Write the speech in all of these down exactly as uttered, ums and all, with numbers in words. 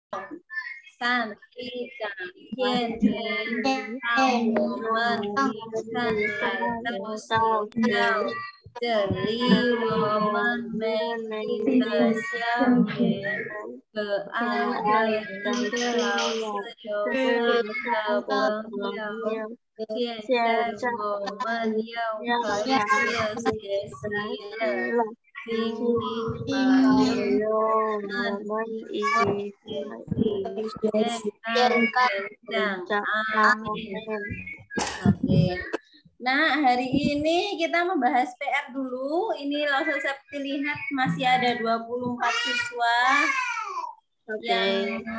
三一两天天，让我们一起来到学校。这里我们美丽的校园，可爱的一个老师，有三个朋友。现在我们要开始学习了。今天我们一起健康成长. Amin. Oke. Nah, hari ini kita membahas P R dulu. Ini langsung saya lihat masih ada dua puluh empat siswa yang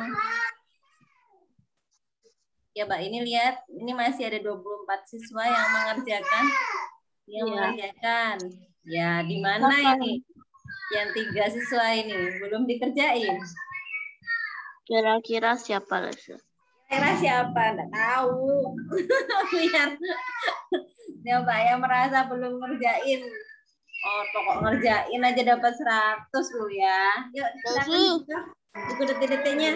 ya, Mbak, ini lihat, ini masih ada dua puluh empat siswa yang mengerjakan yang ya. mengerjakan. Ya, di mana ini? Yang tiga siswa ini belum dikerjain. Kira-kira siapa, Lesa? Kira siapa? Nggak tahu. Biar coba yang merasa belum ngerjain. Oh, pokok ngerjain aja dapat seratus loh ya. Yuk, silakan buku detik-detiknya.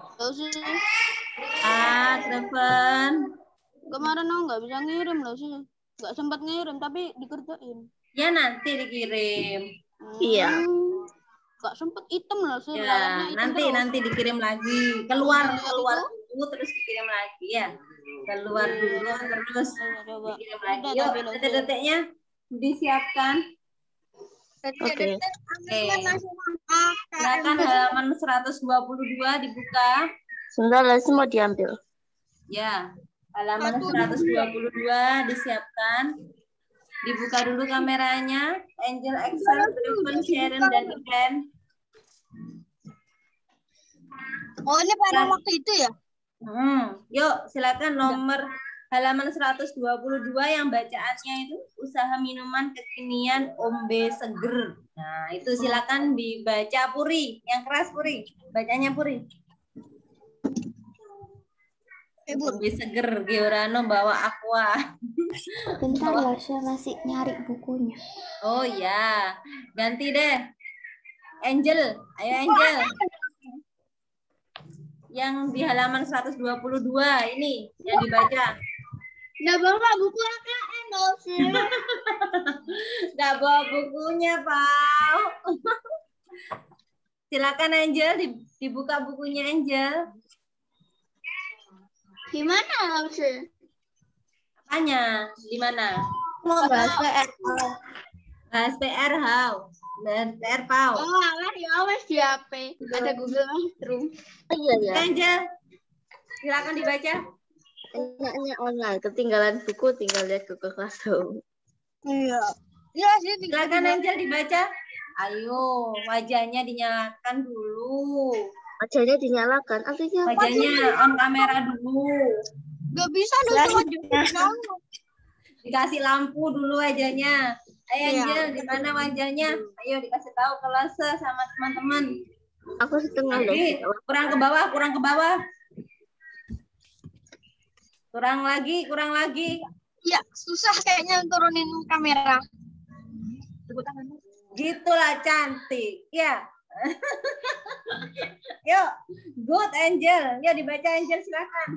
Ah, Treven. Kemarin aku nggak bisa ngirim loh sih. Nggak sempat ngirim, tapi dikerjain. Ya, nanti dikirim. Hmm. Iya. Nggak sempat hitam loh sih. Ya, nanti terus. nanti dikirim lagi. Keluar, keluar dulu terus dikirim lagi ya. Keluar dulu terus dikirim lagi. Yuk, detik-detiknya disiapkan. Oke. Okay. Okay. Silakan halaman seratus dua puluh dua dibuka. Sebentar, Lesi mau diambil. Ya, halaman seratus dua puluh dua disiapkan. Dibuka dulu kameranya. Angel, Excel, Treven, Sharon, dan Ivan. Oh, ini pada waktu itu ya? Hmm. Yuk, silakan nomor halaman seratus dua puluh dua yang bacaannya itu usaha minuman kekinian Ombe Seger. Nah, itu silakan dibaca Puri. Yang keras Puri. Bacanya Puri. Ombe Seger, Giorano bawa aqua. Bentar lah, saya masih nyari bukunya. Oh ya, ganti deh. Angel, ayo Angel. Yang di halaman seratus dua puluh dua ini yang dibaca. Nggak bawa buku A K N loh sih. Nggak bawa bukunya, Pak. Silakan Angel, dibuka bukunya Angel. Gimana sih? Apanya? Di mana? Mau bahas P R. Bahas P R how? Bahas P R pau. Oh, alah ya awas di H P. Ada Google Classroom. Oh, iya ya. Angel, silakan dibaca. Ini online, ketinggalan buku tinggal lihat Google Classroom. Iya. Iya sih. Silakan Angel dibaca. Ayo, wajahnya dinyalakan dulu. Wajahnya dinyalakan, artinya wajahnya on kamera dulu. Gak bisa dong. Dikasih lampu dulu wajahnya. Ayo Angel, di mana wajahnya? Ayo dikasih tahu ke Lase sama teman-teman. Aku setengah lagi. Kurang ke bawah, kurang ke bawah. Kurang lagi, kurang lagi. Ya, susah kayaknya turunin kamera. Gitulah cantik, ya. Yuk, good Angel. Yuk dibaca Angel, silakan.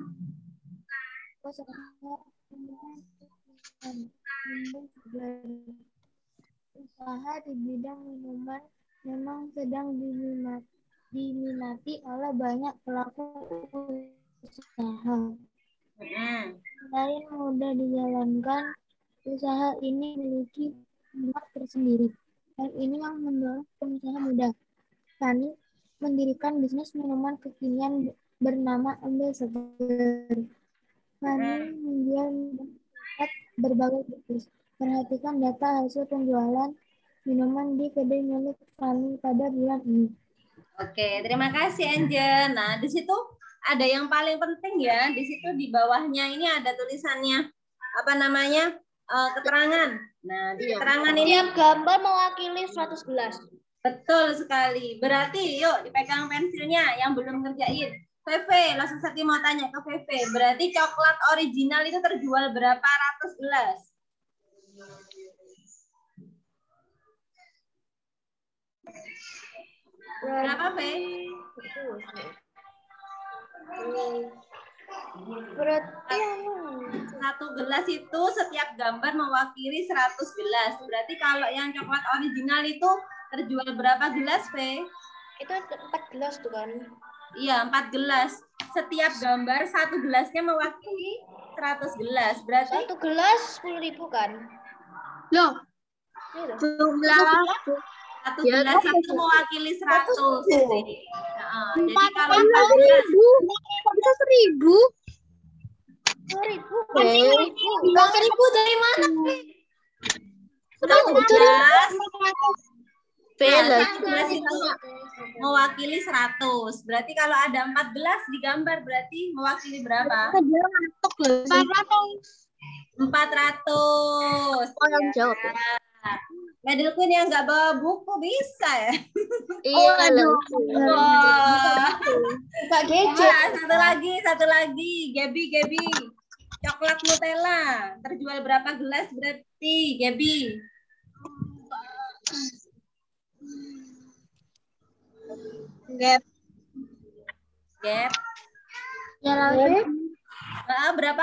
Usaha di bidang minuman memang sedang diminati, diminati oleh banyak pelaku usaha. Selain mudah dijalankan, usaha ini memiliki manfaat tersendiri. Hal ini yang mendorong pengusaha muda. Kami mendirikan bisnis minuman kekinian bernama Ombe Seger. Kami menjual minuman berbagai jenis. Perhatikan data hasil penjualan minuman di kedai milik kami pada bulan ini. Oke, terima kasih Angel. Nah, di situ ada yang paling penting ya. Di situ di bawahnya ini ada tulisannya apa namanya? Uh, keterangan. Nah, di keterangan ini tiap gambar mewakili suatu gelas. Betul sekali. Berarti yuk dipegang pensilnya yang belum ngerjain. Veve, langsung Sakti mau tanya ke Veve. Berarti coklat original itu terjual berapa ratus gelas? Berapa, Ve? Berarti satu gelas itu setiap gambar mewakili seratus gelas. Berarti kalau yang coklat original itu terjual berapa gelas, Fe? itu empat gelas tuh kan? Iya, empat gelas. Setiap gambar satu gelasnya mewakili seratus gelas. Berarti Satu gelas sepuluh ribu kan? Loh, Iya. jumlah satu Ya, gelas kan itu mewakili seratus. Seratus. Nah, jadi kalau empat gelas bisa seribu. Seribu. Seribu. Bang seribu dari mana? satu gelas Bela. satu gelas itu mewakili seratus. Berarti kalau ada empat gelas digambar berarti mewakili berapa? empat ratus. Oh, yang jawab. Medal Queen yang nggak bawa buku bisa ya? Iya, loh. Wah. Kak gadget. Wah, satu lagi, satu lagi. Gaby, Gaby. Coklat Nutella. Terjual berapa gelas berarti, Gaby? Gap. Gap. Ya lagi. Ah, berapa?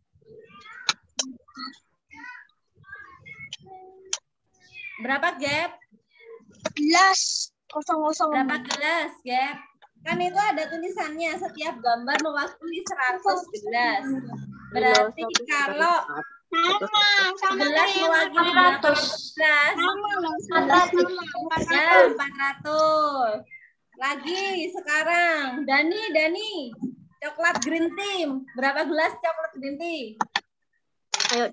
Berapa Gap? Gelas. Kosong-kosong. Berapa gelas, Gap? Kan itu ada tulisannya setiap gambar mewakili seratus gelas. Berarti kalau gelas mewakili berapa gelas? Ya, empat ratus. Lagi sekarang, Dani, Dani. Coklat green tea. Berapa gelas coklat green tea? Ayo.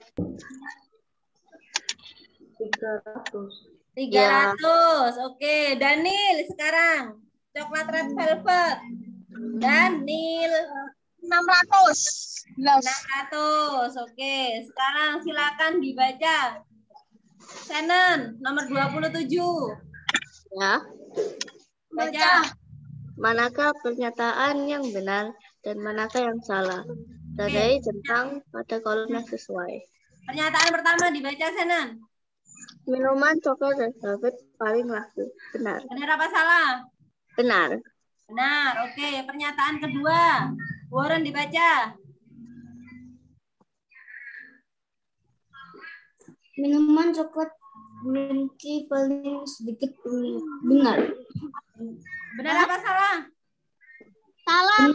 tiga ratus. Oke, Daniel sekarang. Coklat red velvet. Daniel. enam ratus. enam ratus. Oke, sekarang silakan dibaca. Shannon, nomor dua puluh tujuh. Ya. Baca. Manakah pernyataan yang benar dan manakah yang salah? Tandai centang pada kolom yang sesuai. Pernyataan pertama dibaca, Shannon. Minuman coklat dan velvet paling laku. Benar. Benar apa salah? Benar. Benar. Oke, pernyataan kedua. Warren dibaca. Minuman coklat green tea paling sedikit benar. Benar apa salah? Salah.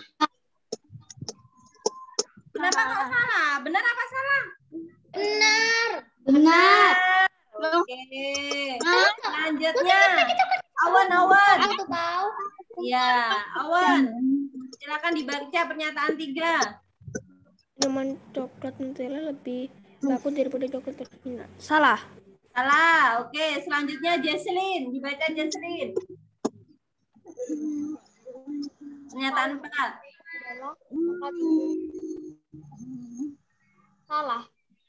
Kenapa kok salah? Benar apa salah? Benar. Benar. Oke. Selanjutnya. Awan, Awan. Aku tahu. Ya, Awan. Silakan dibaca pernyataan tiga. Minuman coklat Nutella lebih laku daripada coklat original. Salah. Salah. Oke, selanjutnya Jesslyn. Dibaca Jesslyn. Pernyataan empat. Salah.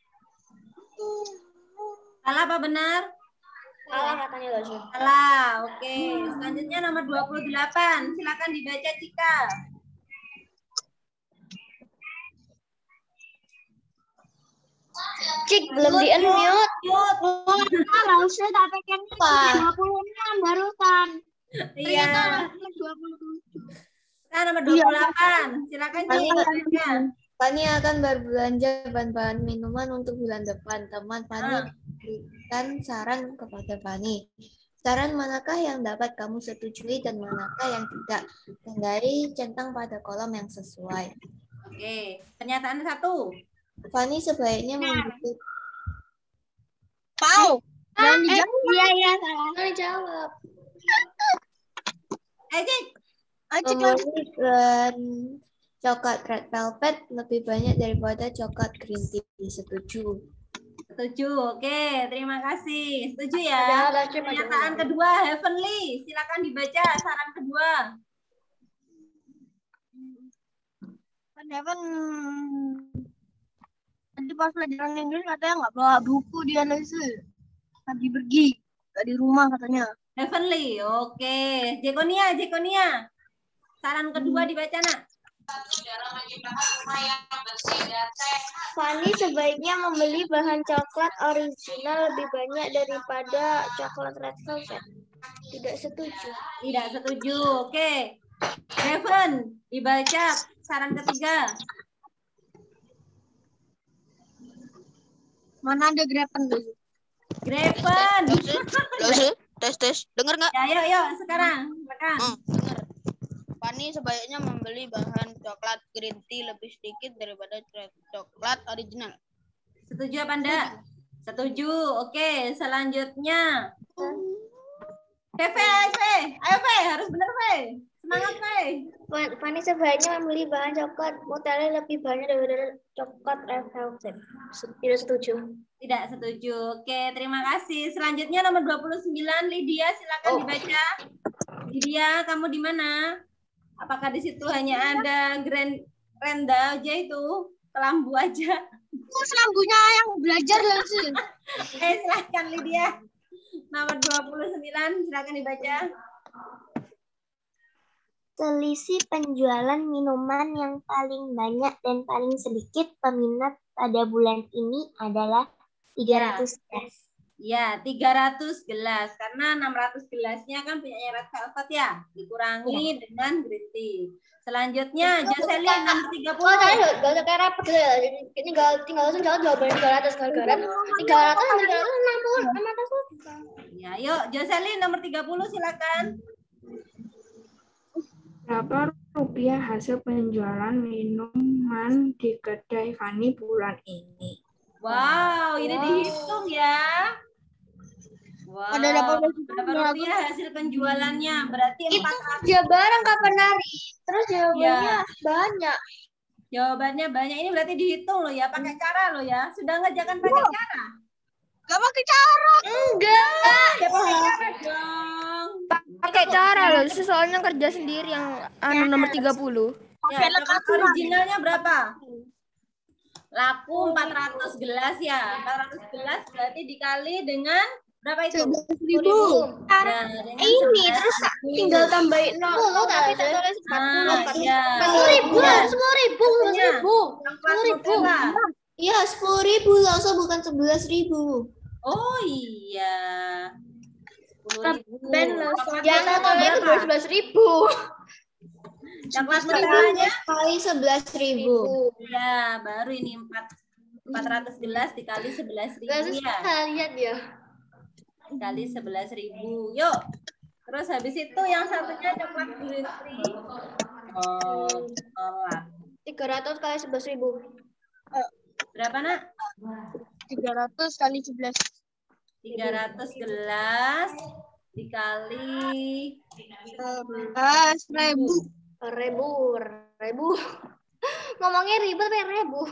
Salah apa benar? Salah katanya Losi. Salah. Oke. Selanjutnya nomor dua puluh delapan. Silakan dibaca Cika. Cik belum di unmute. Mute. Kalau saya tak pengen dua puluh enam barusan. Iya. dua puluh tujuh. Nah, nomor dua puluh delapan. Silakan Cika. Fani akan berbelanja bahan-bahan minuman untuk bulan depan. Teman Fani Ah. berikan saran kepada Fani. Saran manakah yang dapat kamu setujui dan manakah yang tidak? Tandai centang pada kolom yang sesuai. Oke. Pernyataan satu. Fani sebaiknya membeli. Pau. Dan dijawab. Iya, iya. Fani jawab. Eh, Cik. Membeli dan coklat red velvet lebih banyak daripada coklat green tea. Setuju. Setuju. Oke, terima kasih. Setuju ya. Pernyataan kedua, Heavenly. Silakan dibaca saran kedua. Heaven. Tadi pas pelajaran Inggris katanya nggak bawa buku dia Nasi. Tadi pergi. Nggak di rumah katanya. Heavenly. Oke. Jekonia, Jekonia. Saran kedua dibaca, Nak. Fani sebaiknya membeli bahan coklat original lebih banyak daripada coklat red velvet. Tidak setuju. Tidak setuju. Oke. Graven, dibaca saran ketiga. Mana ada Graven? Graven. Tes tes, dengar nggak? Ya, yuk, yuk, sekarang. Silakan. Hmm, dengar. Fani sebaiknya membeli bahan coklat green tea lebih sedikit daripada coklat original. Setuju apa enggak? Setuju. Oke, selanjutnya. P V, P V. Ayo, P, harus benar, P. Semangat, P. Fani sebaiknya membeli bahan coklat mozzarella lebih banyak daripada coklat red velvet. Tidak setuju. Tidak setuju. Oke, terima kasih. Selanjutnya nomor dua puluh sembilan, Lydia, silakan Oh. dibaca. Lydia, kamu di mana? Apakah di situ hanya ada Grand Renda aja itu? Kelambu aja. Terus lampunya yang belajar langsung. Eh, silahkan Lydia. Nomor dua puluh sembilan, silakan dibaca. Selisih penjualan minuman yang paling banyak dan paling sedikit peminat pada bulan ini adalah tiga ratus gelas. Ya, tiga ratus gelas. Karena enam ratus gelasnya kan punya Red Velvet ya. Dikurangi ya. Dengan green tea. Selanjutnya, Jocelyn nomor tiga puluh. Oh, saya nggak usah kayak rapet ya. Ini tinggal tinggal langsung jawab jawabannya tiga ratus gara-gara tiga ratus tiga ratus enam puluh enam ratus. Ya, yuk Jocelyn nomor tiga puluh silakan. Berapa rupiah hasil penjualan minuman di kedai Fani bulan ini? Wow, ini wow. Dihitung ya. Wow. Ada berapa rupiah hasil penjualannya? Berarti empat ratus. Dia barang kapan hari? Terus jawabannya ya. Banyak. Jawabannya banyak. Ini berarti dihitung loh ya, pakai cara loh ya. Sudah nggak jangan pakai cara. Gak pakai cara. Enggak. Ya pakai cara dong. Pakai cara loh, soalnya kerja sendiri yang anu nomor tiga puluh. Ya, originalnya berapa? Laku empat ratus gelas ya. empat ratus gelas berarti dikali dengan berapa itu? sebelas ribu. Nah, ini terus tinggal tambahin nol tapi saya tulis empat puluh. sepuluh ribu, sepuluh ribu, sepuluh ribu. Iya, sepuluh ribu langsung bukan sebelas ribu. Oh iya. sepuluh ribu. Jangan tahu itu sebelas ribu. Coklat mozzarellanya kali sebelas ribu. Ya, baru ini empat ratus gelas dikali sebelas ribu ya. Lihat ya. Kali sebelas ribu. Yuk. Terus habis itu yang satunya coklat green tea. Oh, coklat. tiga ratus kali sebelas ribu. Berapa, Nak? tiga ratus kali sebelas. tiga ratus gelas dikali sebelas ribu. Ribu, ribu. Ngomongnya ribet tapi ribu.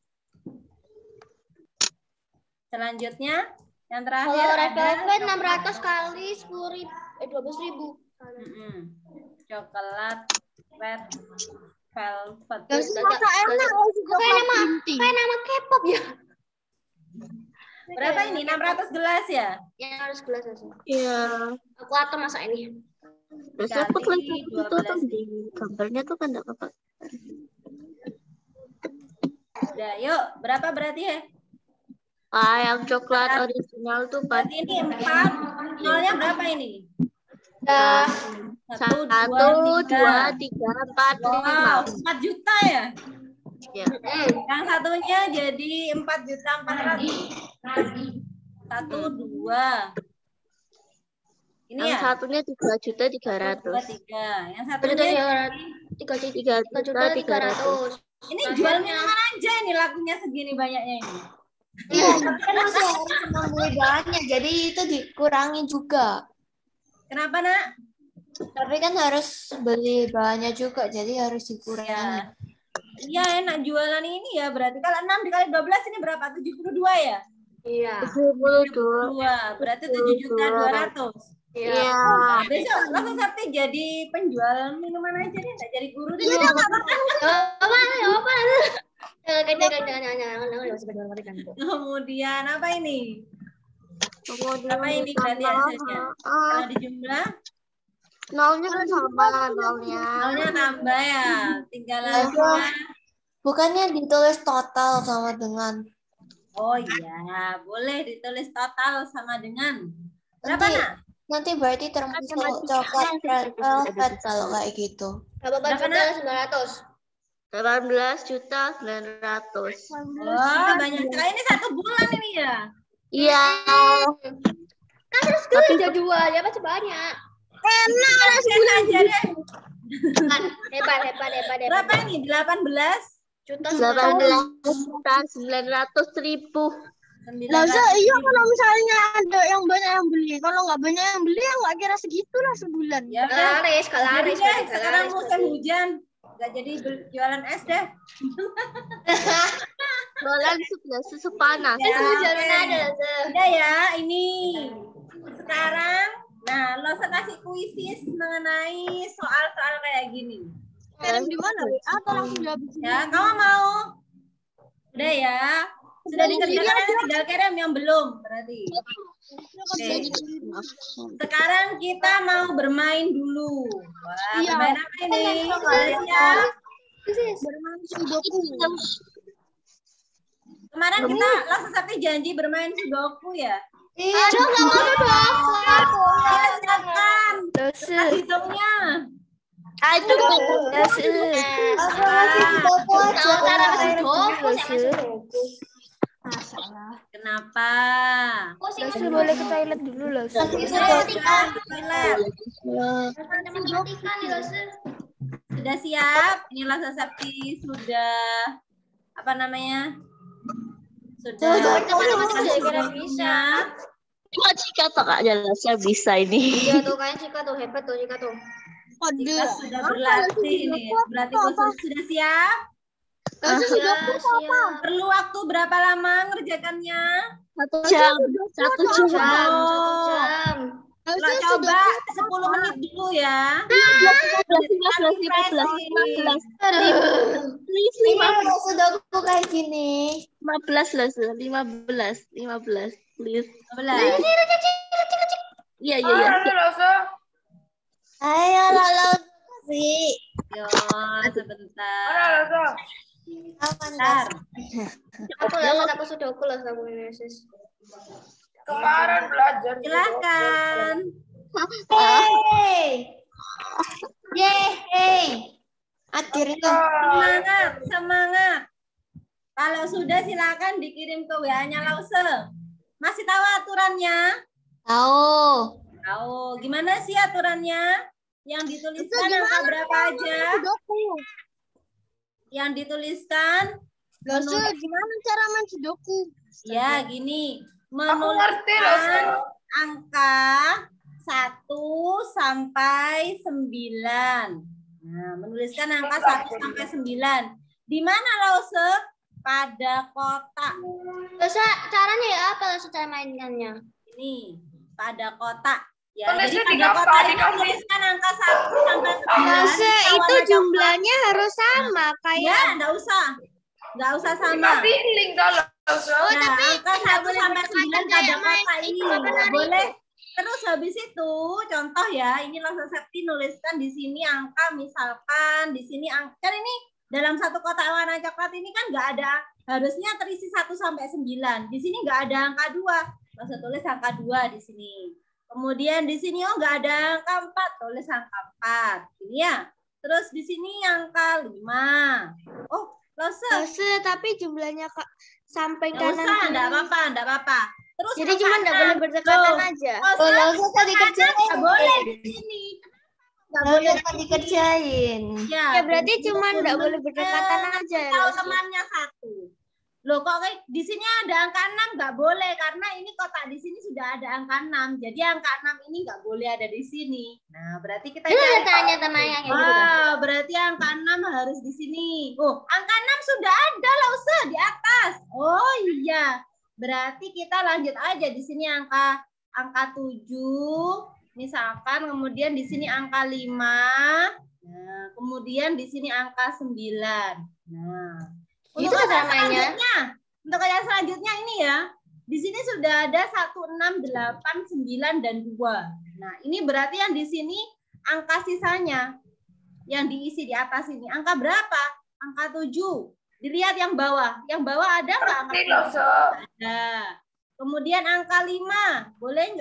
Selanjutnya yang terakhir kalau red ada velvet enam ratus kali sepuluh ribu, eh dua belas ribu. Mm-hmm. Coklat red velvet. Masa enak kayak nama kayak nama K-pop ya. Berapa ini? enam ratus gelas ya? Ya harus gelas aja. Iya. Aku atau masa ini. Biasanya aku tulis itu tuh di gambarnya tuh kan enggak apa-apa. Udah, yuk. Berapa berarti ya? Ah, yang coklat original tuh berarti ini empat. Nolnya berapa ini? Ya. Satu, dua, dua, tiga, empat, lima. Empat juta ya? Ya. Yang satunya jadi empat juta empat ratus. Satu, dua. Ini yang ya? satunya tiga juta tiga ratus. Tiga. Yang satunya tiga juta tiga ratus. Ini jual minuman aja ini lakunya segini banyaknya ini. Iya, tapi kan masih harus membeli bahannya, jadi itu dikurangi juga. Kenapa, Nak? Tapi kan harus beli bahannya juga, jadi harus dikurangi. Iya, enak jualan ini ya berarti. Kalau enam dikali dua belas ini berapa? tujuh puluh dua ya? Iya. tujuh puluh dua. Berarti tujuh juta dua ratus. Iya. Nah, besok langsung Sakti jadi penjual minuman aja deh, nggak jadi guru deh. Iya, nggak apa-apa. Nggak apa-apa. Kemudian apa ini? Kemudian apa ini berarti hasilnya? Kalau dijumlah nolnya kan sama nolnya. Nolnya tambah ya. Tinggal langsung. Bukannya ditulis total sama dengan. Oh iya, boleh ditulis total sama dengan. Berapa, Nak? Nanti berarti termasuk coklat red velvet kalau kayak gitu. Berapa juta sembilan ratus? delapan belas juta sembilan ratus. Wah, banyak sekali. Ini satu bulan ini ya? Iya. Kan harus kerja dua, ya pasti banyak. Enak, harus bulan aja deh. Hebat, hebat, hebat, hebat. Berapa ini? delapan belas Juta delapan belas juta sembilan ratus ribu. Lah, iya kalau misalnya ada yang banyak yang beli, kalau nggak banyak yang beli ya nggak kira segitulah sebulan. Ya, Laris, jadi laris, deh, laris, sekarang laris, musim laris. hujan. Nggak jadi jualan es deh. Jualan sudah susu panas. Ya, Hujan oke. mana ada, Se. Udah ya, ini. Sekarang, nah, lo kasih kuisis mengenai soal-soal kayak gini. Sekarang di mana? Atau langsung dihabisin? Ya, kamu mau? Udah ya. Sudah dikerjakan, tinggal kirim yang belum, berarti. Oke. Sekarang kita mau bermain dulu. Wah, Iya. bermain apa ini? Sudah siap? Bermain sudoku. Kemarin kita langsung sakti janji bermain sudoku ya? Aduh, nggak mau sudoku. Ayo silakan. Kertas hitungnya. Aduh. Saudara masih sudoku, saya masih sudoku. Kenapa? Lalu boleh ke toilet dulu, loh. Toilet. Matematika nih, loh, Se. Sudah siap? Inilah Sakti sudah apa namanya? Sudah. Matematika saya kira bisa. Cuma Cika tuh Kak jelasnya bisa ini. Iya tuh, kayaknya Cika tuh hebat tuh, Cika tuh. Kita sudah berlatih nih. Berarti khusus sudah siap? Perlu waktu berapa lama ngerjakannya? Satu jam. Satu Jam, jam. satu jam. Lo coba sepuluh menit dulu ya. lima belas, lima belas, please, lima belas. Sudoku kayak gini. lima belas lah, Su. lima belas, lima belas, please. Sebelas. Iya, iya, iya. Ayo, Lolo. Sih. Yo, sebentar. Sebentar. Aku lah, aku sudoku lah sama Yesus. Kemarin belajar. Silakan. Hey. Yeay. Akhirnya. Semangat, semangat. Kalau sudah silakan dikirim ke W A-nya Lause. Masih tahu aturannya? Tahu. Tahu. Gimana sih aturannya? Yang dituliskan angka berapa aja? Yang dituliskan Lalu gimana cara main sudoku? ya gini, menuliskan angka satu sampai sembilan. Nah, menuliskan angka satu sampai sembilan. Di mana Lause? Pada kotak. Terus caranya ya apa Lause cara mainannya? Ini pada kotak. Ya, Tulisnya jadi di pada apa? kotak Di itu apa? tuliskan angka satu sampai sembilan. Lause, Kita itu warna jumlahnya harus sama coklat. kayak Ya, enggak usah. Enggak usah sama. link kalau Oh, Nah, tapi angka nggak satu boleh sampai sembilan berdekatan pada kayak main kotak ini. itu apa Nggak tadi? boleh. Terus habis itu, contoh ya, ini Lause Septi nuliskan di sini angka, misalkan di sini angka, kan ini dalam satu kotak warna coklat ini kan nggak ada, harusnya terisi satu sampai sembilan. Di sini nggak ada angka dua. Lause tulis angka dua di sini. Kemudian di sini oh nggak ada angka empat, tulis angka empat. Ini ya. Terus di sini angka lima. Oh, Lause. Lause, tapi jumlahnya Kak sampai Nggak kanan usah, kiri. enggak apa-apa, enggak apa-apa. Terus Jadi cuma angka nggak enam. boleh berdekatan Loh, aja. Oh, Oh, Lause tadi kerjain. Nggak boleh di sini. Nggak boleh. Lause tadi kerjain. Ya, Ya berarti di cuma sini nggak boleh berdekatan eh, aja ya. tahu Lause. temannya satu. Loh kok kayak di sini ada angka enam nggak boleh karena ini kotak di sini sudah ada angka enam. Jadi angka enam ini nggak boleh ada di sini. Nah, berarti kita Itu cari. tanya teman yang kayak gitu kan. Ah, berarti angka enam harus di sini. Oh, angka enam sudah ada Lause di atas. Oh iya. Berarti kita lanjut aja di sini angka angka tujuh, misalkan kemudian di sini angka lima. Nah, kemudian di sini angka sembilan. Nah, Itu untuk cara yang mainnya. selanjutnya, untuk yang selanjutnya ini ya. Di sini sudah ada satu, enam, delapan, sembilan dan dua. Nah, ini berarti yang di sini angka sisanya yang diisi di atas ini. Angka berapa? Angka tujuh. Dilihat yang bawah. Yang bawah ada nggak angka tujuh? Ada. Kemudian angka lima. Boleh nggak?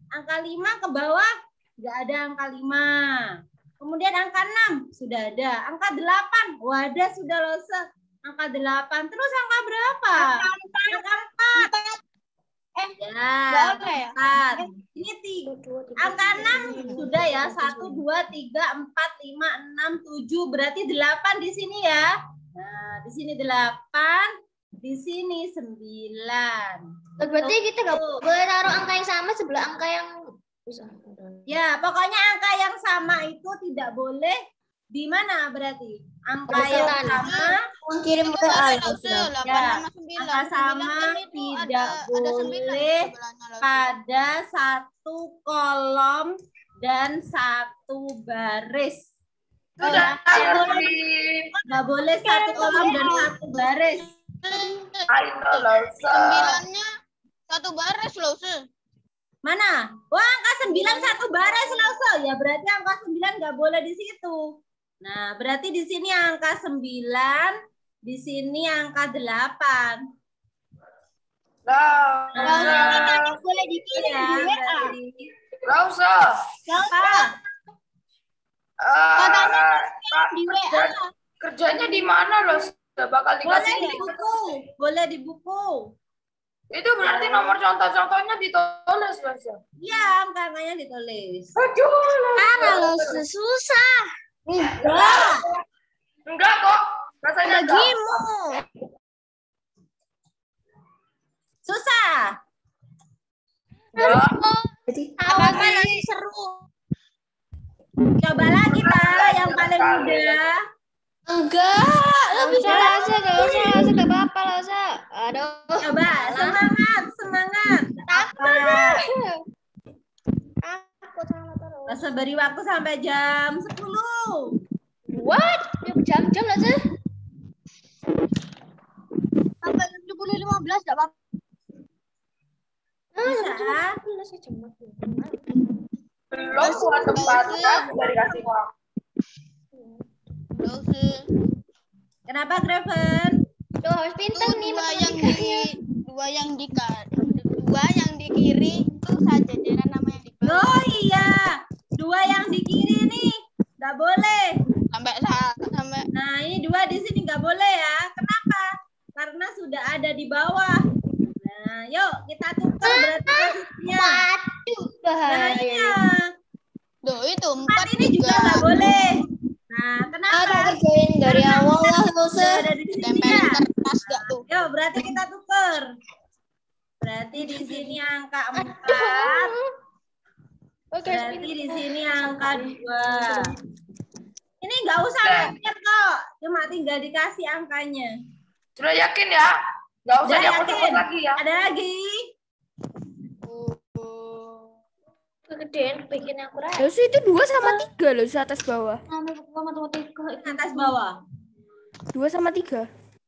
Angka lima ke bawah, nggak ada angka lima. Kemudian angka enam, sudah ada. Angka delapan, wadah sudah lose. Angka delapan, terus angka berapa? Angka empat. Eh, ya, empat. Ini tiga. Angka enam sudah ya. satu, dua, tiga, empat, lima, enam, tujuh. Berarti delapan di sini ya. Nah, di sini delapan. Di sini sembilan. Berarti kita nggak boleh taruh angka yang sama sebelah angka yang ya, pokoknya angka yang sama itu tidak boleh di mana berarti? Angka Pesan. yang sama Mengirim W A. ya, angka sama tidak boleh pada satu kolom dan satu baris. Sudah ngerti. Nggak boleh satu kolom dan satu baris. Ayo Lause. Sembilannya satu baris Lause. Mana? Wah, angka sembilan satu baris Lause. Ya berarti angka sembilan nggak boleh di situ. Nah, berarti di sini angka sembilan, di sini angka delapan. Lause. Boleh dikirim Ya, di W A. berarti. Lause. Apa? Ah, Di W A. kerja- kerjanya di mana Lause? Bakal Boleh dikasih di buku. Boleh di buku. itu berarti nomor contoh-contohnya ditulis Lause. Iya, angka-angkanya ditulis. Aduh, Kalau susah. enggak. Enggak kok. Rasanya enggak. Bagimu. Susah. Enggak. Apa nanti seru. Coba lagi, Pak, yang paling mudah. Enggak, lebih salah aja, enggak usah, enggak usah, enggak apa-apa, enggak usah. Aduh. Coba, semangat, semangat. Apa? Takut sama terus. Masa beri waktu sampai jam sepuluh. What? Ya berjam-jam lah sih. Sampai sepuluh lima belas enggak apa-apa. Bisa. Belum buat tempatnya udah dikasih uang. Lause. Kenapa, Graven? Tuh harus Itu pintar nih dua yang di matematikanya. dua yang di ka- dua yang di kiri itu saja dengan nama yang di bawah. Oh iya, dua yang di kiri nih, nggak boleh. Sampai sa- sampai Nah, ini dua di sini nggak boleh ya. Kenapa? Karena sudah ada di bawah. Nah, yuk kita tukar berarti posisinya. Waduh, Nah, bahaya. iya. Loh, itu Empat empat ini juga nggak boleh. Nah, kenapa? kerjain dari awal lah, enggak usah. Sudah ada di sini tempelin ya. kertas gak tuh? Yuk, berarti kita tukar. Berarti di sini angka empat. Oke, Berarti di sini angka dua. Ini nggak usah mikir kok. Cuma tinggal dikasih angkanya. Sudah yakin ya? Enggak usah Udah diakut-akut yakin? lagi ya. Ada lagi? kegedean bikin akurat. Terus itu dua sama tiga loh, atas bawah. Atas bawah. Dua sama tiga.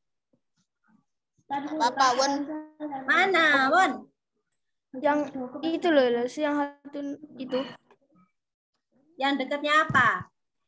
Apa, Won? Mana, Won? Yang itu loh, loh, yang satu itu. Yang dekatnya apa?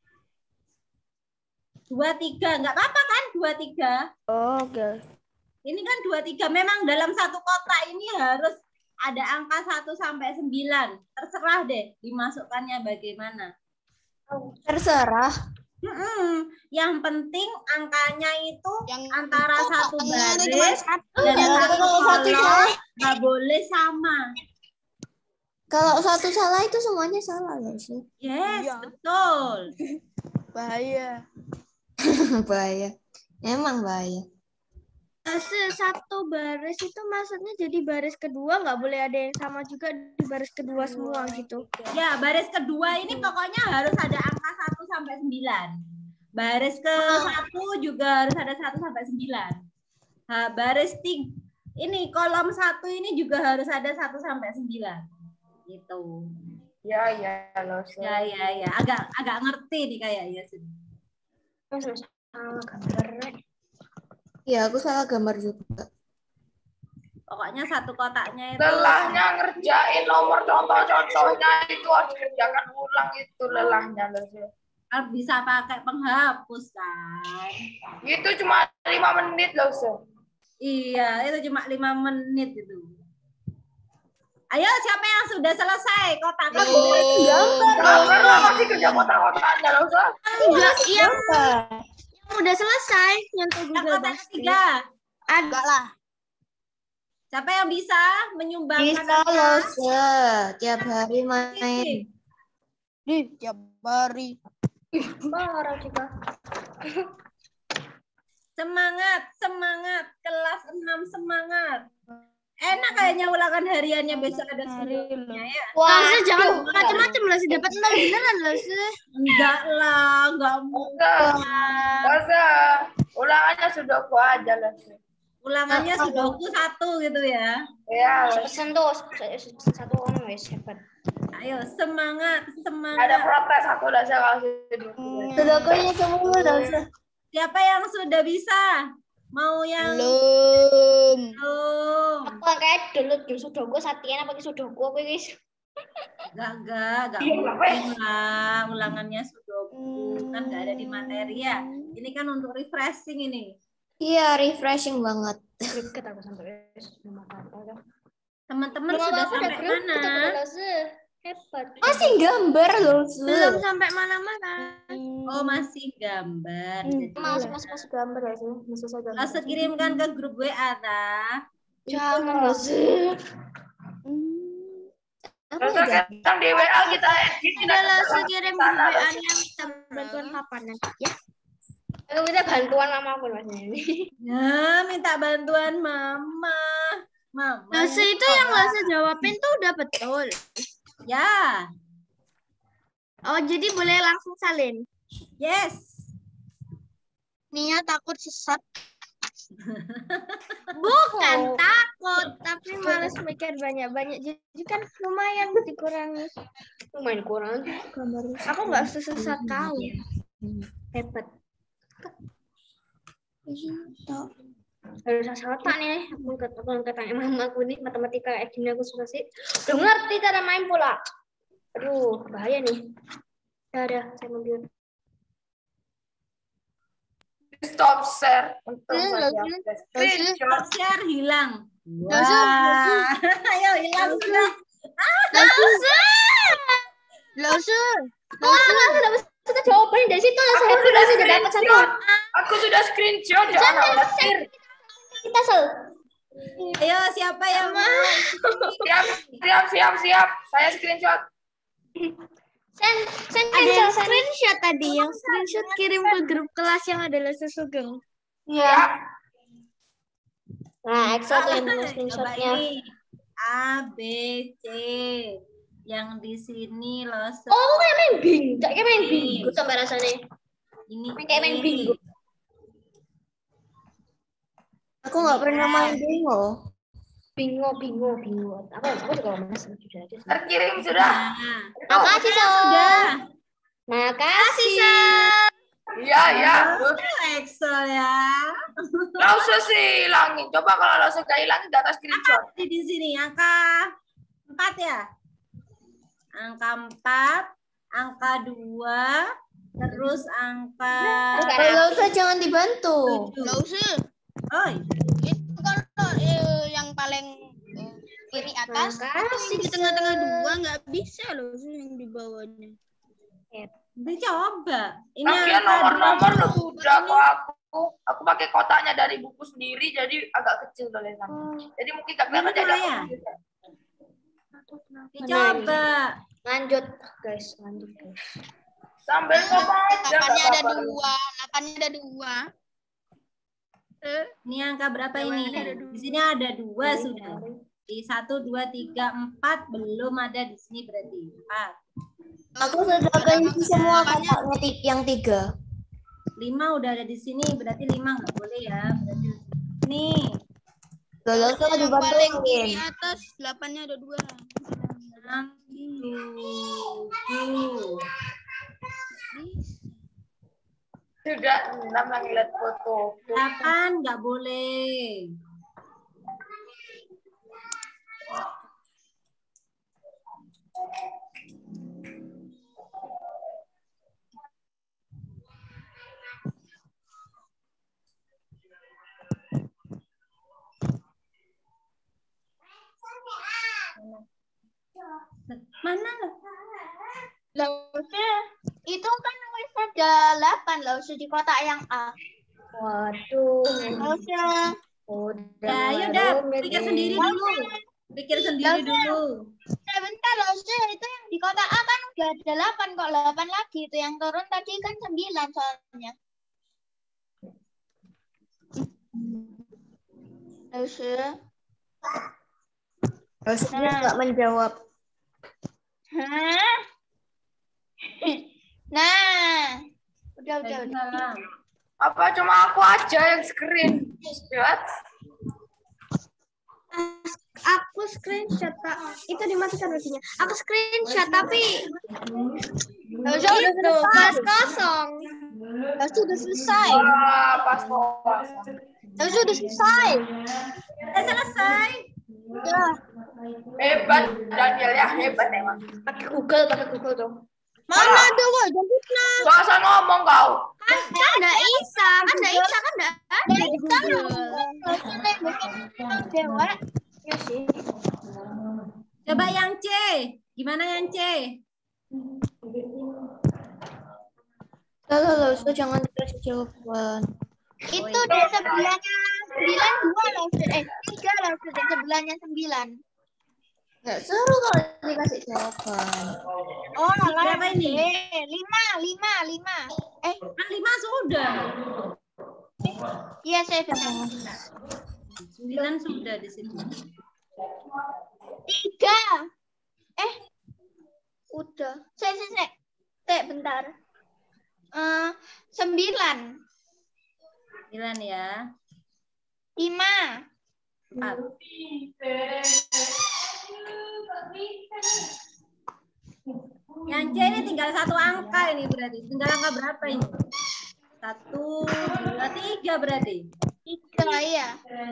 Dua, tiga. Nggak apa-apa kan? Dua, tiga. Oh, oke. Ini kan dua, tiga. Memang dalam satu kotak ini harus ada angka satu sampai sembilan. Terserah deh dimasukkannya bagaimana. Terserah. Mm-mm. Yang penting angkanya itu Yang antara kotak satu tengah itu baris Satu, dan kalau satu satu kolom salah, nggak boleh sama. kalau satu salah itu semuanya salah ya sih. Yes, Iya. betul. Bahaya. Bahaya. Emang bahaya. Satu baris itu maksudnya jadi baris kedua nggak boleh ada yang sama juga di baris kedua semua gitu. Ya, baris kedua ini pokoknya harus ada angka satu sampai sembilan. Baris ke satu juga harus ada satu sampai sembilan. Ha, baris tiga, ini kolom satu ini juga harus ada satu sampai sembilan. Gitu. Ya, ya, loh. Ya, ya, ya. Agak agak ngerti nih kayaknya. Salah gambar. Iya, aku salah gambar juga. Pokoknya satu kotaknya itu. Lelahnya ngerjain nomor contoh-contohnya itu harus dikerjakan ulang itu lelahnya loh. Kan bisa pakai penghapus kan. Itu cuma lima menit loh, Sir. Iya, itu cuma lima menit itu. Ayo, siapa yang sudah selesai? Kotak Belum. Gambar masih kerja kotak-kotakan dalam soal. Enggak, yang yang udah selesai nyentuh Yang Google kotak Basti. ketiga. Enggak lah. Siapa yang bisa menyumbangkan Bisa angka? loh, Se. Tiap hari main. Di tiap hari. Marah juga. Semangat, semangat. Kelas enam semangat. Enak kayaknya ulangan hariannya besok ada sumbernya ya. Wah, jangan macam-macam lah, sih dapat nol beneran loh, sih. Enggak lah, enggak mungkin. Masa ulangannya sudah ku aja lah sih. Ulangannya sudoku satu gitu ya. Ya, Pesan tuh satu orang wes hebat. Ayo semangat, ada semangat. protes aku udah saya kasih. Sudokunya semua udah. Siapa yang sudah bisa? Mau yang Belum. belum? Apa kayak dulu dulu sudoku satian apa sudoku apa guys? Enggak, enggak, enggak mungkin lah ulangannya sudoku. Kan enggak ada di materi ya. Ini kan untuk refreshing ini. Iya, refreshing banget. Greget aku sampai Teman-teman sudah sampai mana? Hebat. Masih gambar loh, belum sampai mana-mana. Oh, masih gambar. Jadi, Masih masih masih gambar ya sih, masih saya gambar. langsung kirimkan ke grup W A ta. Jangan loh sih. Apa ya? Yang di W A kita edit Udah langsung kirim W A-nya minta bantuan kapan nanti ya? Aku minta bantuan mama aku mas ini. Ya, minta bantuan mama. Mama. Lase itu yang Lase jawabin tuh udah betul. Ya. Oh, jadi boleh langsung salin. Yes. Nia takut sesat. Bukan takut, tapi males mikir banyak-banyak. Jadi kan lumayan dikurangi. Lumayan kurang. Aku nggak sesat kau. Hebat. Harus salah nih. Aku aku tanya mama aku nih matematika kayak gini aku suka sih. Udah ngerti cara main pula. Aduh, bahaya nih. Udah, udah, saya mundur. stop share untuk Stop share hilang. Wah. Wah. Ayo hilang sudah. Lause. Lause. Lause. Kita jawabannya dari situ langsung aku sudah sudah dapat satu. screenshot aku sudah screenshot jangan Kita sel. Ayo siapa yang mau? siap siap siap siap saya screenshot. Sen, sen ada yang screenshot tadi, yang screenshot kirim ke grup kelas yang ada Lause Sugeng. Iya. Nah, Excel tuh yang Coba screenshotnya. ini A B C. Yang di sini Lause. Oh, kayak main bingo, kayak main bingo sampai rasanya. Ini Kayak main E. bingo. Aku nggak pernah main bingo. Bingo, bingo, bingo. Apa? Aku juga mana sudah aja. Terkirim sudah. Nah, Makasih, So. sudah. Makasih, So. Iya ya. Excel ya. Langsung sih hilangin. Coba kalau langsung gak hilangin data screenshot. Di sini angka empat ya. Angka empat, angka dua, terus angka Kalau usah jangan dibantu. Nggak usah. Oh, Itu kalau eh, yang paling eh, kiri atas, Makasih, di tengah-tengah dua nggak bisa loh yang di bawahnya. dicoba. Ini Lagian angka nomor-nomor dua. lo udah kok aku. Aku pakai kotaknya dari buku sendiri jadi agak kecil tulisannya. Jadi mungkin gak kelihatan jadi ya? aku bisa. Dicoba. Lanjut, guys. Lanjut, guys. Sambil ngomong aja. Delapannya nggak ada apa-apa. dua, delapannya ada dua. Ini angka berapa ini? Di sini ada dua sudah. Di satu, dua, tiga, empat belum ada di sini berarti empat. Aku sudah ganti semua kotaknya ti- yang tiga. Lima udah ada di sini berarti lima nggak boleh ya. Berarti nih. Lolos tuh Yang paling dibantuin. kiri atas, delapannya ada dua. Enam, tujuh. Sudah enam lagi lihat foto. Delapan nggak boleh. Mana? Lausnya itu kan wis ada delapan lausnya di kotak yang A. Waduh. Lausnya. Ya, yaudah, pikir sendiri dulu. Pikir sendiri dulu. Sebentar lausnya itu yang di kotak A kan udah ada delapan kok delapan lagi itu yang turun tadi kan sembilan soalnya. Lausnya. Lausnya nggak menjawab. Hah? Nah, udah udah udah. Apa cuma aku aja yang screen? Aku screenshot Pak. Itu dimatikan lagunya. Aku screenshot tapi Lausnya udah itu pas kosong. Lausnya udah selesai. Ah, pas kosong. Lausnya udah selesai. Udah selesai. Ya. Hebat Daniel ya, hebat emang. Pakai Google, pakai Google dong. Mana ada woi, jangan fitnah. Gak usah ngomong kau. Kan kan enggak Isa, kan enggak Isa kan enggak ada di Google. Ya sih. Coba yang C. Gimana yang C? Lalu lalu jangan dikasih jawaban. Itu di sebelahnya sembilan dua loh, eh tiga loh, di sebelahnya sembilan. Nggak seru kalau dikasih jawaban. Oh, lah Berapa ini? Eh, lima, lima, lima. Eh, Kan lima sudah. iya saya benar. Sembilan sudah di situ. Tiga. Eh, udah. Saya, saya, saya. Teh, bentar. Eh, sembilan. Sembilan ya. Lima. Empat. Yang C ini tinggal satu angka ini berarti. Tinggal angka berapa ini? Satu, dua, tiga berarti. Tiga, iya.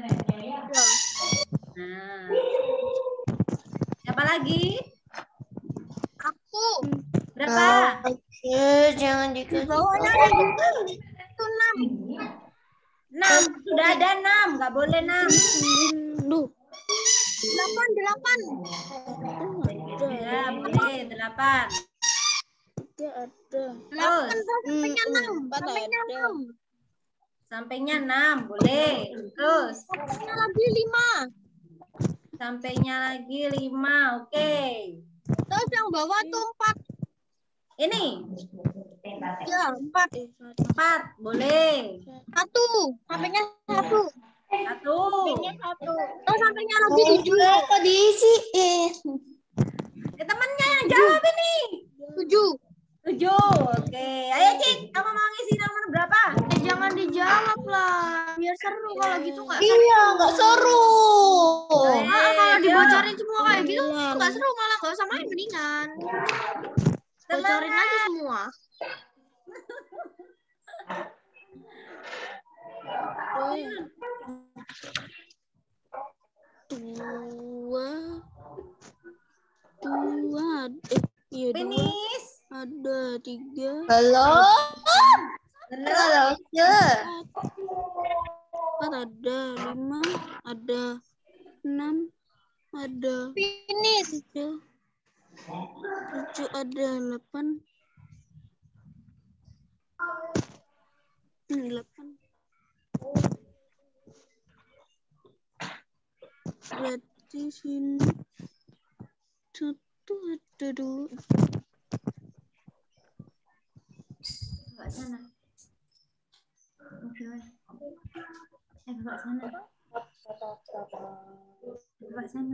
Nah. Siapa lagi? Aku. Berapa? Eh, jangan dikasih. Bawahnya ada itu. Itu enam. Enam. Sudah ada enam. Nggak boleh enam. Delapan, delapan. Ya, boleh. Delapan. Delapan sampainya enam. Sampainya enam. Sampainya enam. Boleh. Terus. Sampainya lagi lima. Sampainya lagi lima. Oke. Terus yang bawah tuh empat. Ini. Ya, empat. Empat. Boleh. Satu. Sampainya satu. Satu. Sampainya satu. Terus sampainya lagi tujuh. Kenapa diisiin? Eh, temannya yang jawab ini. Tujuh. Tujuh. Oke. Ayo, Cik. Kamu mau ngisi nomor berapa? Eh, jangan dijawab lah. Biar seru kalau gitu nggak seru. Iya, nggak seru. Ah, kalau Ayo. dibocorin semua kayak gitu nggak seru, malah nggak usah main mendingan. Bocorin aja semua. dua dua eh iya dua Finish. ada tiga Belum. Belum. Kalau ya. empat ada lima ada enam ada Finish. tiga tujuh ada delapan Hmm, delapan berarti sini satu ada dua Bawa sana. Eh, bawa sana. Bawa sana.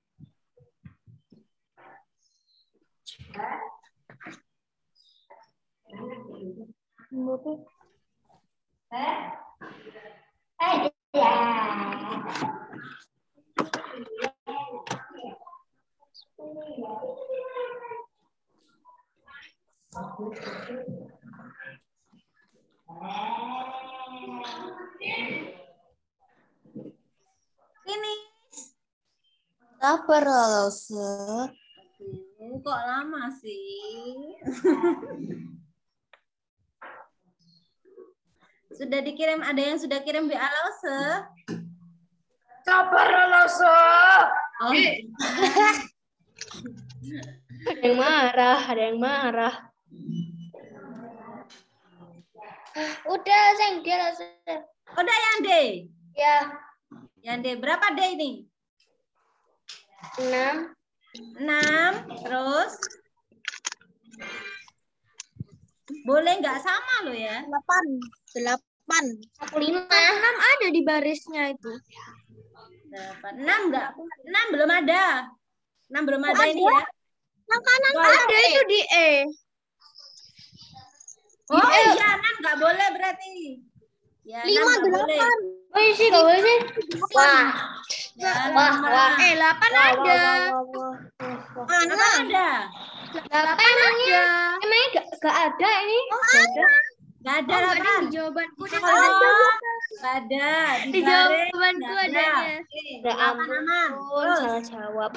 Finish. Sabar kalau se. Aduh, kok lama sih? Sudah dikirim, ada yang sudah kirim W A Lause? Sabar Lause. Oh. Ada yang marah, ada yang marah. Udah, sayang dia lah. Udah yang D. Ya, Yang D berapa D ini? enam. enam. Terus boleh nggak sama lo ya? Delapan. Delapan. Aku lima. enam ada di barisnya itu. delapan. enam nggak? enam belum ada. enam belum ada ini ya. Yang kanan Wah, Ada itu di E. Oh iya, enam nggak boleh berarti. Ya, lima, enam nggak boleh. delapan. Oh sih, gak boleh sih. Wah, Ya, wah, lima. wah. Eh, delapan Wah, ada. wah, wah, wah, wah. Delapan ada. Delapan emangnya, emangnya gak, gak ada ini? Gak ada. Nggak ada Oh, nggak ada delapan. di jawabanku deh. Oh, nggak ada. Di baris jawabanku nggak ada. adanya. Oke, Ya delapan aman. ampun, Terus, salah jawab.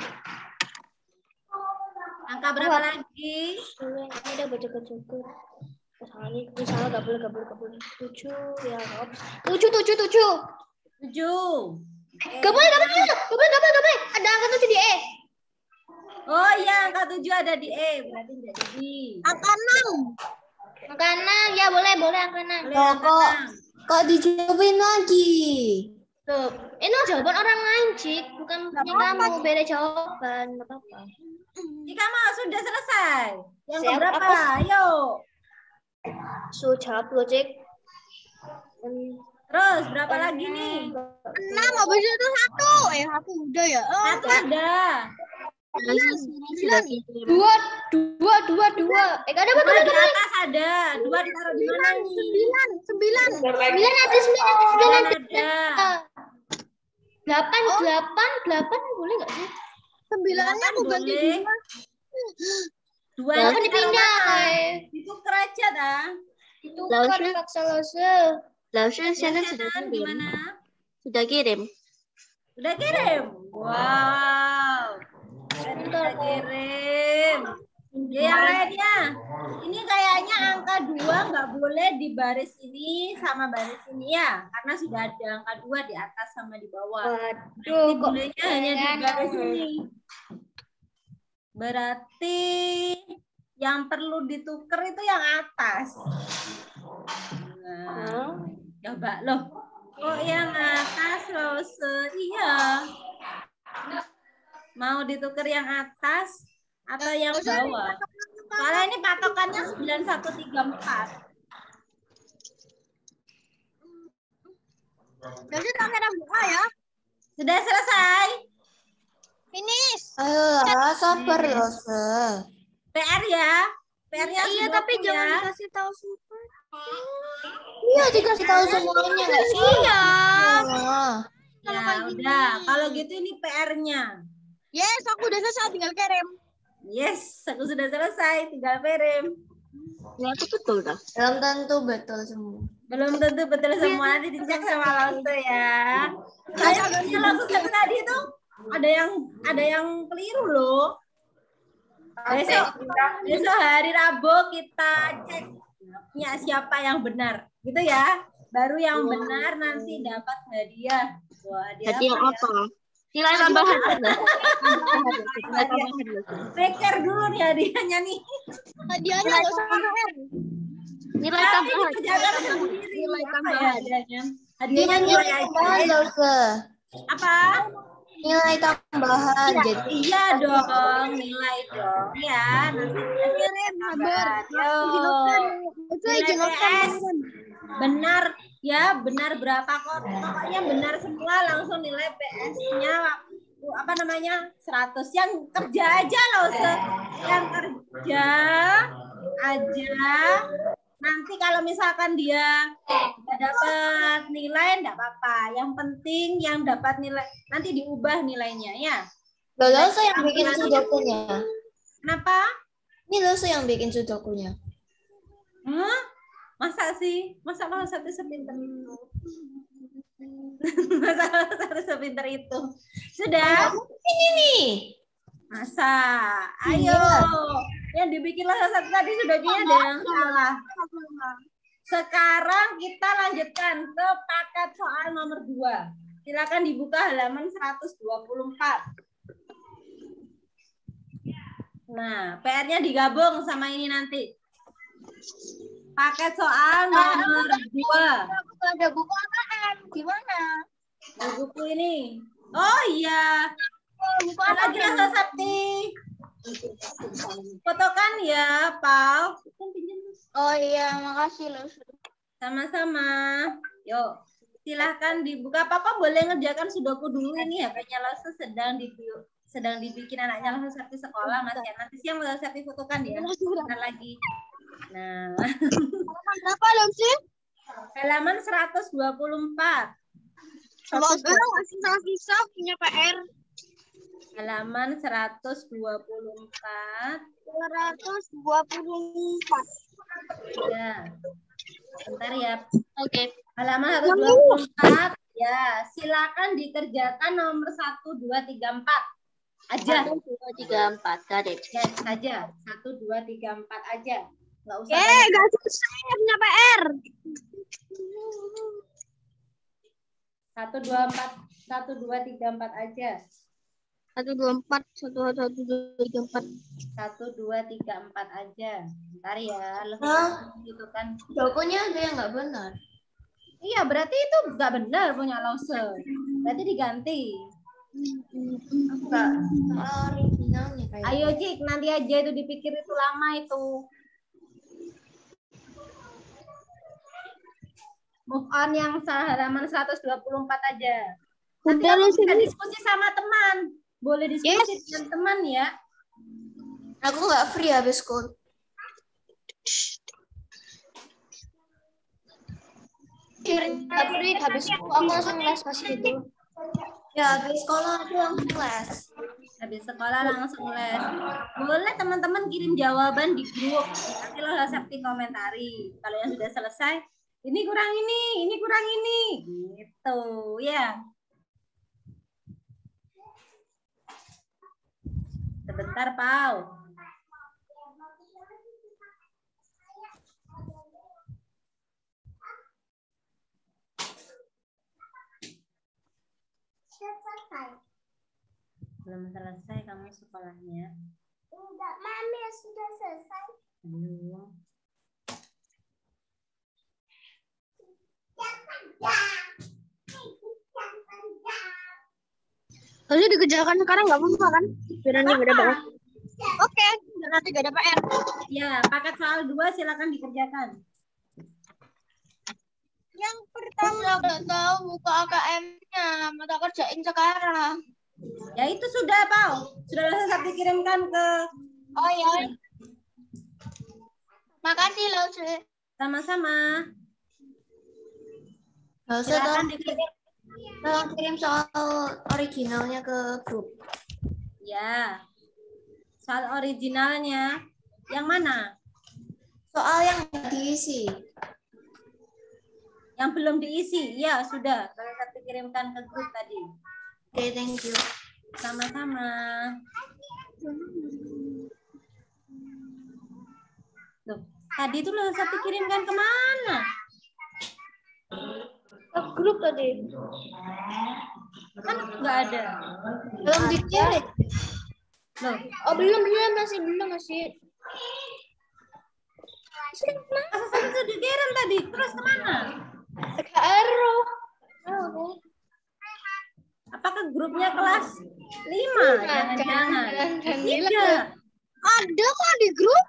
angka berapa lagi? Ini udah berjoget-joget. Salah nih, ini salah, gak boleh, gak boleh, gak boleh. Tujuh, ya gak boleh. Tujuh, tujuh, tujuh. Tujuh. Gak boleh, gak boleh, gak boleh, gak boleh, gak boleh. Ada angka tujuh di E. Oh iya, angka tujuh ada di E. Berarti nggak jadi. Angka enam. Angka enam, ya boleh, boleh angka enam. Boleh angka enam. Kok dijawabin lagi? Tuh, ini jawaban orang lain, Cik. Bukan punya kamu, beda jawaban. Gak apa-apa. Jika mau sudah selesai. Yang Siap, keberapa? aku- Ayo. So, jawab lo, Cik. Hmm. Terus berapa lagi nih? Enam. Habis itu satu. Eh, satu udah ya. Oh, Satu ada. sembilan. Dua, dua, dua, dua. Eh, gak ada apa Dua di atas ada. Dua ditaruh di mana nih? Sembilan. Sembilan. Sembilan ada, sembilan ada, sembilan Sembilan ada. ada. Delapan, delapan, delapan boleh nggak sih? Sembilannya aku ganti Boleh. dua. Dua Delapan ditaruh dipindah. mana? eh. Itu kerajaan dah. Itu kan paksa lose. Langsung Sana sudah di kirim. mana? Sudah kirim. Udah kirim. Wow. Udah kirim. Ya, yang lainnya. Ini kayaknya angka dua nggak boleh di baris ini sama baris ini ya. Karena sudah ada angka dua di atas sama di bawah. Waduh, Jadi kok bolehnya hanya di kayaknya- baris ini. Berarti yang perlu ditukar itu yang atas. Nah, coba loh. Kok yang atas Rose? Iya. Mau ditukar yang atas atau yang bawah? Soalnya ini patokannya sembilan satu tiga empat. Jadi kamera buka ya. Sudah selesai? Finish. Ayolah, sabar Rose. P R ya? P R-nya Iya, sudah tapi punya. jangan dikasih tahu semua. Iya, dikasih tahu semuanya nggak sih? Iya. Ya udah, kalau gitu ini P R-nya. Yes, aku udah selesai, tinggal kirim. Yes, aku sudah selesai, tinggal kirim. Ya, itu betul dah. Belum tentu betul semua. Belum tentu betul semua, nanti dicek sama Lause ya. Saya Lause yang tadi itu ada yang ada yang keliru loh. Besok besok hari Rabu kita cek ya siapa yang benar, gitu ya. Baru yang benar nanti dapat hadiah. Wah, hadiah Hadiah apa? apa? Nilai tambahan. Nilai tambahan. Pikir dulu nih hadiahnya nih. Hadiahnya nggak usah K R. Nilai Tapi tambahan. dikerjakan sendiri. Nilai Apa ya tambahan. hadiahnya? Nilai Hadiahnya nilai nilai tambahan aja. Rose. Apa? Nilai tambahan. Jadi Iya dong, nilai dong ya. Nanti kita kirim Sabar. Yo. Itu Nilai izin P S benar ya, benar berapa kok? Pokoknya benar semua, langsung nilai P S-nya apa namanya seratus. Yang kerja aja loh, Se. Yang kerja aja. Nanti kalau misalkan dia nggak dapat nilai, enggak apa-apa. Yang penting yang dapat nilai nanti diubah nilainya ya. Rose yang bikin sudokunya. Kenapa? Ini Rose yang bikin sudokunya. Hah? Masa sih? Masa lo satu sepinter itu? Masa lo satu sepinter itu? Sudah? Ini nih. Masa? Ayo. Yang dibikin lo satu tadi sudah kayaknya ada yang salah. Sekarang kita lanjutkan ke paket soal nomor dua. Silakan dibuka halaman seratus dua puluh empat. Nah, P R-nya digabung sama ini nanti. Paket soal nomor dua. Ada buku A K M. Gimana? Di buku ini. Oh iya. Buku Ada lagi Lasa Sakti. Fotokan ya, Pau. Oh iya, makasih loh. Sama-sama. Yuk, silahkan dibuka. Papa boleh ngerjakan sudoku dulu ini H P-nya Lasa sedang di sedang dibikin anaknya Lasa Sakti sekolah Mas ya. Nanti siang Lasa Sakti fotokan ya. Bentar lagi. Nah. Halaman berapa loh sih? Halaman seratus dua puluh empat. Semoga masih susah punya P R. Halaman seratus dua puluh empat. seratus dua puluh empat. Ya. Bentar ya. Oke. Halaman seratus dua puluh empat. Ya, silakan dikerjakan nomor satu dua tiga empat. Aja. satu dua tiga empat. Got it. Ya, saja. satu dua tiga empat aja. Enggak usah. Eh, enggak susah punya P R. satu dua empat satu dua tiga empat aja. satu dua empat satu satu dua tiga empat. satu dua tiga empat aja. Bentar ya, lebih gitu kan. Jawabannya ada yang nggak benar. Iya, berarti itu nggak benar punya Lause. Berarti diganti. Enggak, originalnya kayak. Ayo Cik, nanti aja itu dipikir itu lama itu. Move on yang halaman seratus dua puluh empat aja. Nanti Udah, kamu Lu, bisa sini. diskusi sama teman. Boleh diskusi Yes. dengan teman ya. Aku nggak free habis sekolah. Nggak free, habis itu aku langsung les pas itu. Ya habis sekolah aku langsung les. Habis sekolah langsung les. Boleh teman-teman kirim jawaban di grup. Nanti lo Sakti komentari. Kalau yang sudah selesai, ini kurang ini, ini kurang ini. Gitu ya. Sebentar, Pau. Belum selesai kamu sekolahnya? Enggak, Mami sudah selesai. Belum. Harusnya dikerjakan sekarang nggak apa-apa kan? Biar nanti nggak ada P R. Oke, biar nanti nggak ada P R. Ya, paket soal dua silakan dikerjakan. Yang pertama nggak tahu buka A K M-nya, mau tak kerjain sekarang. Ya itu sudah, Pau. Sudah selesai dikirimkan ke. Oh ya. Makasih loh, Sri. Sama-sama. Nggak usah Silakan tolong dikirim. tolong kirim soal originalnya ke grup. Ya. Soal originalnya. Yang mana? Soal yang nggak diisi. Yang belum diisi. Ya, sudah. Saya dikirimkan ke grup tadi. Oke, thank you. Sama-sama. Loh, tadi itu loh saya kirimkan kemana? Ke grup tadi. Kan nggak ada. Belum dikirim. Loh, Oh belum belum masih belum masih. masa saya sudah dikirim tadi. Terus kemana? Sekarang. Apa ke grupnya kelas lima? Jangan-jangan. Tidak. Ada kok di grup.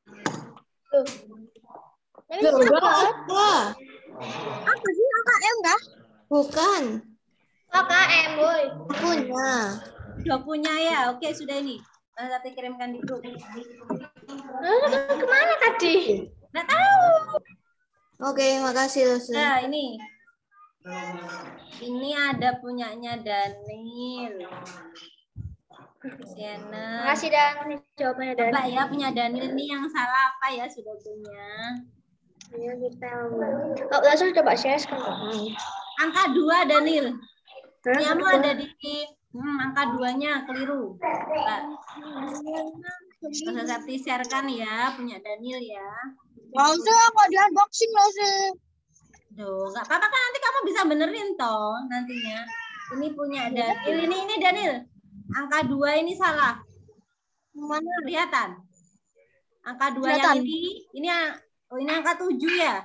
Apa? Apa sih A K M kah? Bukan. A K M boy. Punya. Sudah punya ya. Oke, sudah ini. Saya kirimkan di grup. Nah, kemana tadi? Nggak tahu. Oke, makasih Lucy. Nah, ini. Ini ada punyanya Daniel. Sienna. Makasih Dan. Ini jawabannya Dan. Coba ya punya Daniel ini yang salah apa ya sudah punya. Ayo kita. Oh, langsung coba share kan. Angka dua Daniel. Kamu ada di hmm, angka duanya keliru. Bisa Sakti sharekan ya punya Daniel ya. Langsung aku di unboxing loh sih. Duh, nggak apa-apa kan nanti kamu bisa benerin toh nantinya. Ini punya Daniel, ini ini Daniel. Angka dua ini salah. Mana kelihatan? Angka dua yang ini, ini oh ini angka tujuh ya?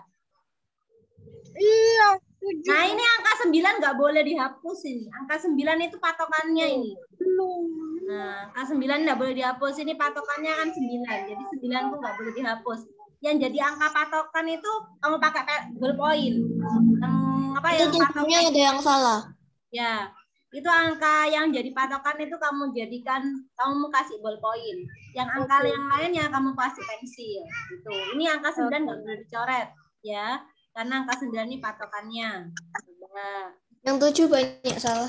Iya. Nah ini angka sembilan nggak boleh dihapus ini. Angka sembilan itu patokannya ini. Nah, angka sembilan nggak boleh dihapus. Ini patokannya kan sembilan. Jadi sembilan tuh nggak boleh dihapus. Yang jadi angka patokan itu kamu pakai ballpoint. Yang apa Itu yang tujuhnya patokan? ada yang salah. Ya, itu angka yang jadi patokan itu kamu jadikan, kamu kasih ballpoint. Yang angka Oke. yang lainnya kamu kasih pensil. Gitu. Ini angka sembilan nggak boleh dicoret, ya. Karena angka sembilan ini patokannya. Nah, Yang tujuh banyak salah.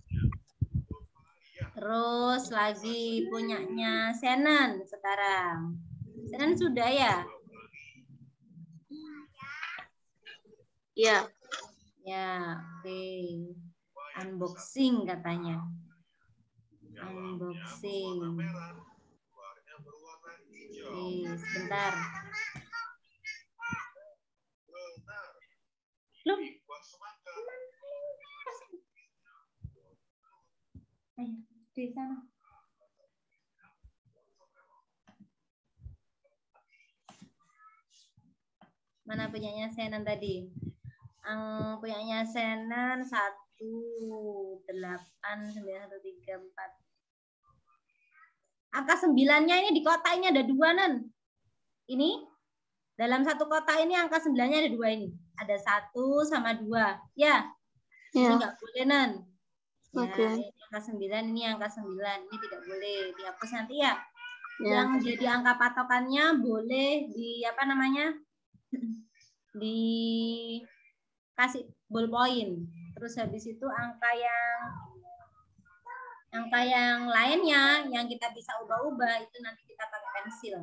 terus lagi punyanya Shannon sekarang. Shannon sudah ya? Ya. Ya, oke. Unboxing katanya. Unboxing. Oke, sebentar. Loh. Ayo, di sana. Mana punyanya Shannon tadi? Ang punyanya Shannon satu delapan sembilan satu tiga empat. Angka sembilannya ini di kotak ini ada dua, Nen. Ini dalam satu kotak ini angka sembilannya ada dua ini. Ada satu sama dua. Ya. Ini Ya. nggak boleh, Nen. Ya, Oke. ini angka sembilan, ini angka sembilan. Ini tidak boleh dihapus nanti ya. Ya. Yang jadi angka patokannya boleh di apa namanya? Dikasih ballpoint. Terus habis itu angka yang angka yang lainnya yang kita bisa ubah-ubah itu nanti kita pakai pensil.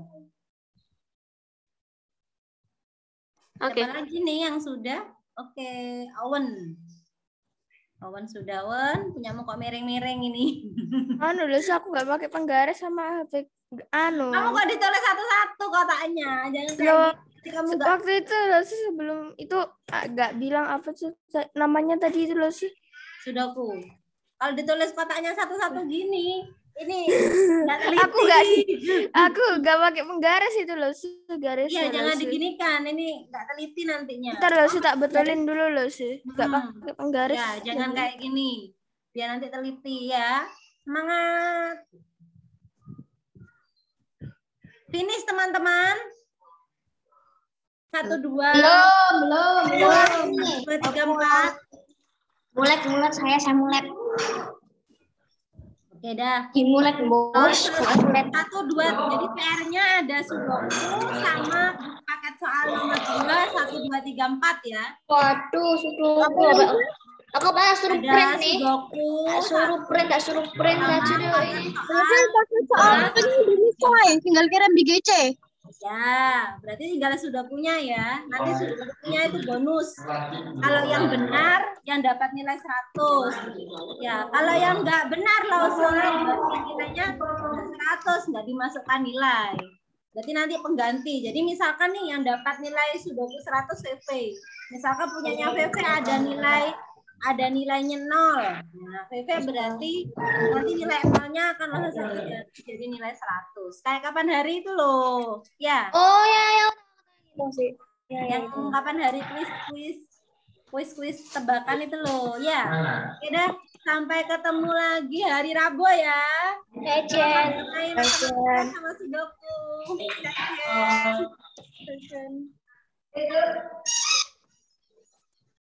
Oke. Siapa lagi nih yang sudah? Oke, Owen. Owen sudah, Owen. Punyamu kok miring-miring ini. Anu loh, aku nggak pakai penggaris sama H P. Anu. Kamu kok ditulis satu-satu kotaknya? Jangan kayak Loh, gitu. Kamu nggak waktu itu loh sih sebelum itu agak bilang apa sih namanya tadi itu loh sih. Sudoku. Kalau ditulis kotaknya satu-satu gini, ini nggak teliti. Aku nggak sih, aku nggak pakai penggaris itu loh sih garis. Iya, jangan diginikan. Ini nggak teliti nantinya. Ntar loh sih tak betulin dulu loh sih, nggak Hmm. pakai penggaris. Ya, jangan kayak gini. Biar nanti teliti ya. Semangat. Finish teman-teman. Satu, dua. Belum, belum, belum. Dua, tiga, empat. Mulet, mulet saya, saya mulet. Oke dah. Dimulet, bos. Mulet. Satu, dua. Jadi P R-nya ada sudoku sama paket soal nomor dua, satu, dua, tiga, empat ya. Waduh, suruh aku aku apa suruh Ada print nih. sudoku. Tak suruh print, tak suruh print sama aja deh paket ini. soal. Ini tinggal kirim di G C. Ya, berarti tinggal sudokunya ya. Nanti sudokunya itu bonus. Kalau yang benar, yang dapat nilai seratus. Ya, kalau yang nggak benar loh, soalnya berarti nilainya nggak seratus, nggak dimasukkan nilai. Berarti nanti pengganti. Jadi misalkan nih yang dapat nilai sudoku seratus V V. Misalkan punyanya V V ada nilai ada nilainya nol. Nah, V V berarti nanti nilai nolnya akan langsung ganti jadi nilai seratus. Kayak kapan hari itu loh. Ya. Oh ya, ya. Itu sih. Ya, ya. Yang kapan hari kuis-kuis kuis-kuis tebakan itu loh. Ya. Oke dah, sampai ketemu lagi hari Rabu ya. Ecen. Main sama sudoku. Ecen. Ecen.